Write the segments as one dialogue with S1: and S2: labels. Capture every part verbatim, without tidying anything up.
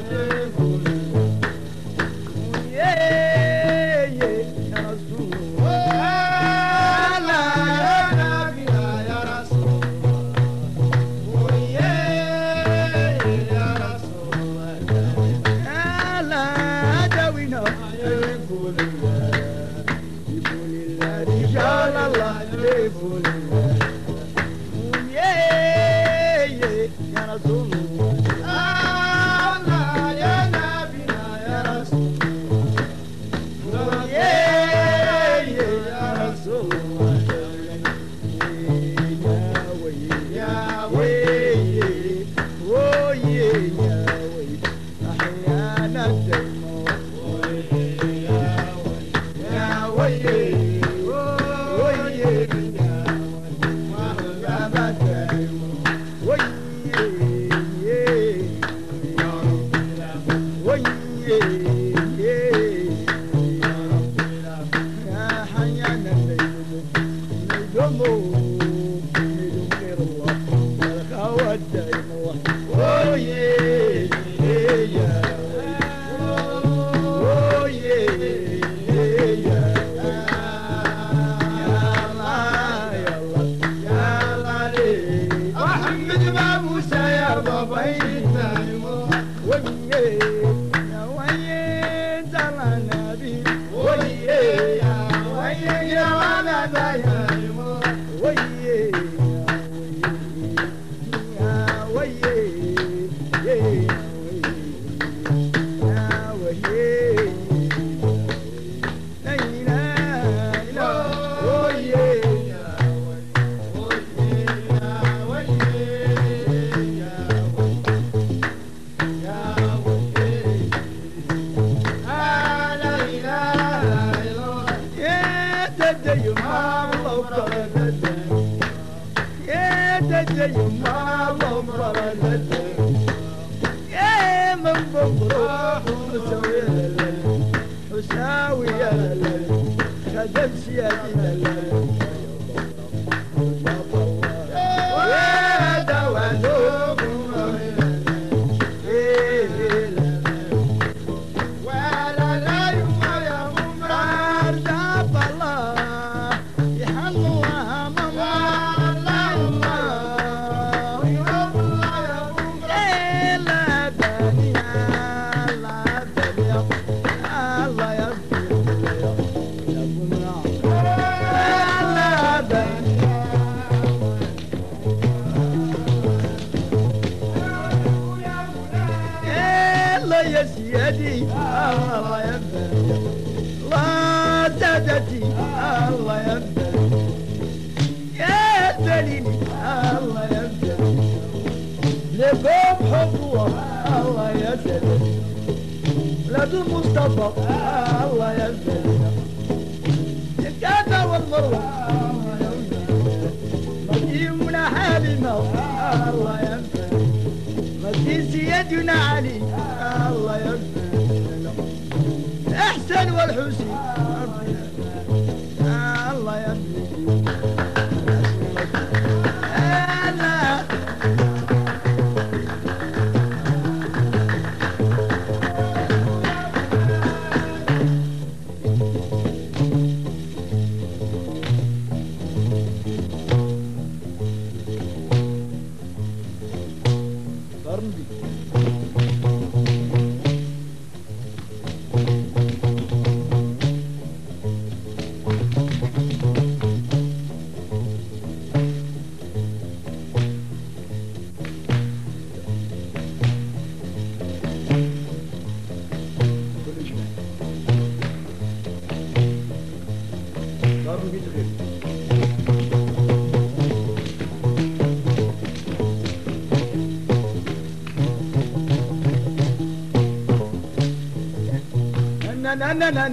S1: انا انا انا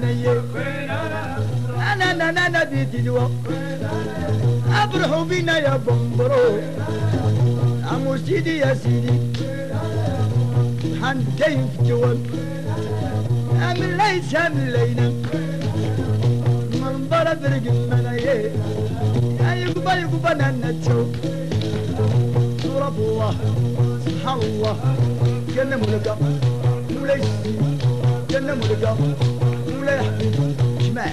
S1: انا انا انا انا بيدي الوقت ابرحوا بينا يا بمبرو عمو سيدي يا سيدي حنتين في الجوال من ليس من لينا من برا برق المنايا يقبل يقبل انا تشوف رب الله سبحان الله كلموا لك مولاي السيد جنة ملقا مولاي حبيب جماع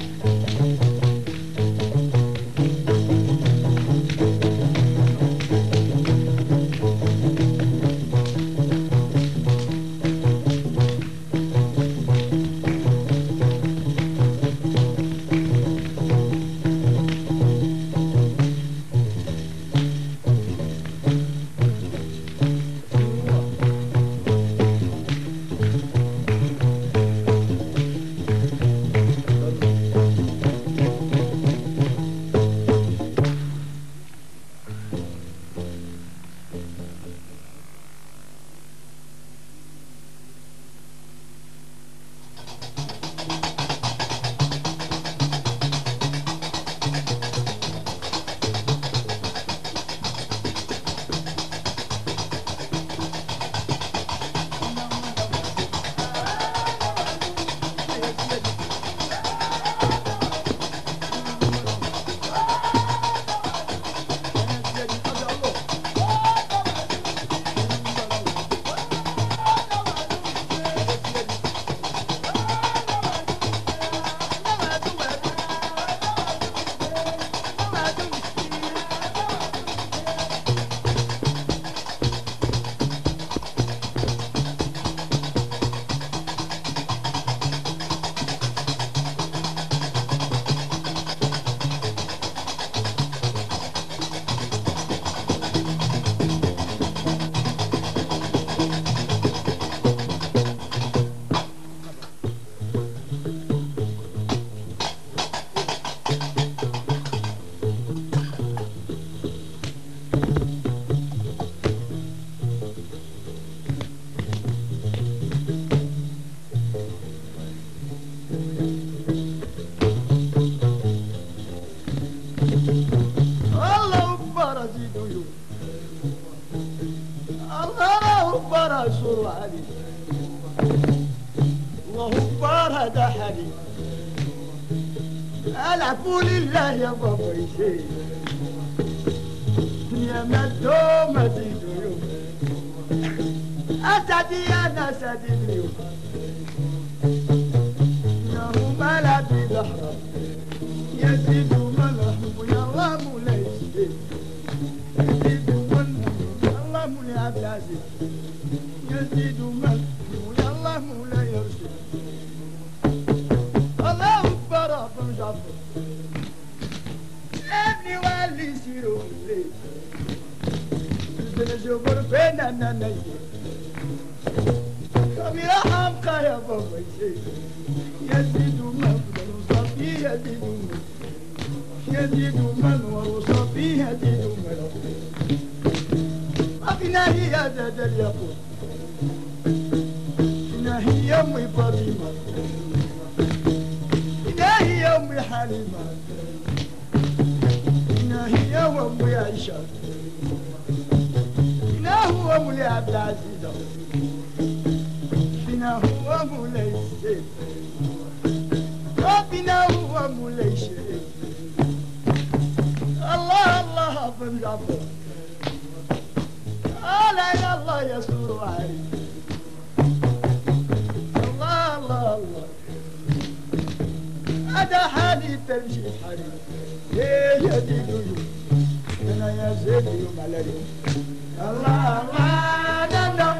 S1: منصور علي الله أكبر هذا حالي العفو لله يا بابا شيء يا مدو مزيد يوم أسعدي أنا أسعدي اليوم يا ملا بالأحرام يزيد من رحمه يا الله مولاي يزيد من الله مولاي عبد العزيز يزيد من يا الله مولاي يرشد الله أكبر أبو جعفر ابني واللي يسيروا الليل نجبر فين أنا نجي كاميرا حمقى يا بابا يزيد من ورصافي يزيد من يزيد من ورصافي يزيد من أبنا هي زاد اليقود إنا هي أمي فاطمة إنا هي أمي حليمة إنا هي أمي عائشة هو مولاي عبد العزيز فينا هو مولاي السيد ربنا هو مولاي الشريف الله الله بن جعفر لا اله الله يسور علي الله الله الله هذا حالي تمشي حالي ايه يزيد يوم انا يزيد يوم على اليوم الله الله دم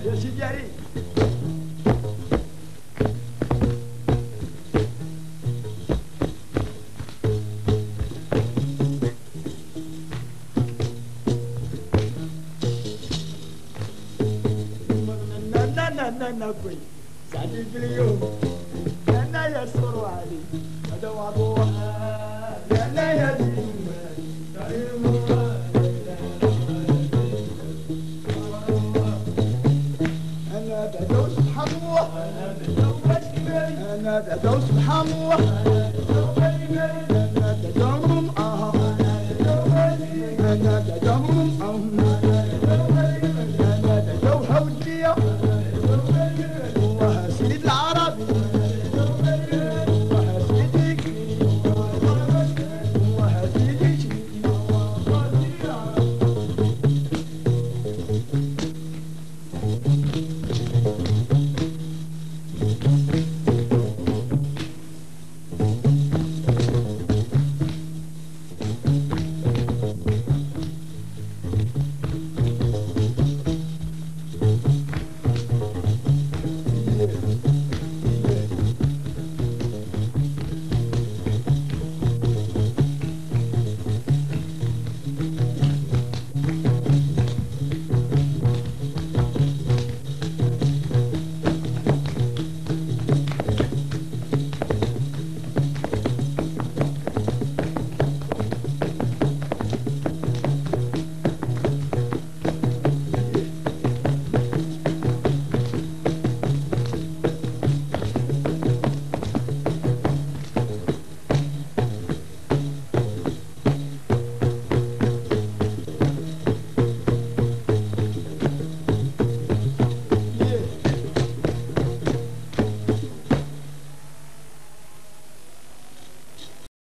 S1: يا سيدي علي. نقول سعدي في اليوم انا يسر علي هذا وضوح انا يزيد انا بدو سبحان الله انا بدو سبحان الله